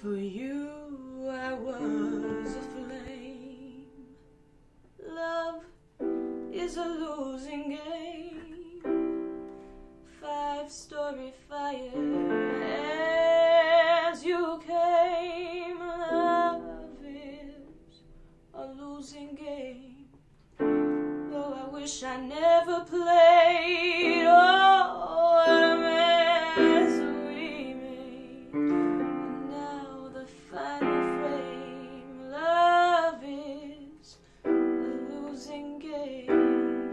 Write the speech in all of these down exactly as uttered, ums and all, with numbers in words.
For you I was a flame. Love is a losing game. Five-story fire as you came. Love is a losing game. Though I wish I never played. Oh, what a mess we made. And now the final frame. Love is a losing game.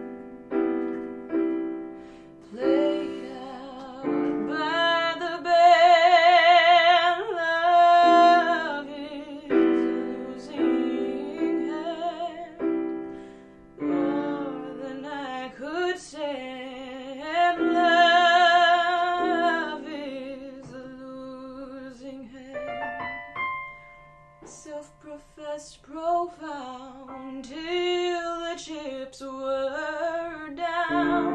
Played out by the band. Love is a losing hand. More than I could stand. Love is a losing hand. Self-professed profound till the chips were down.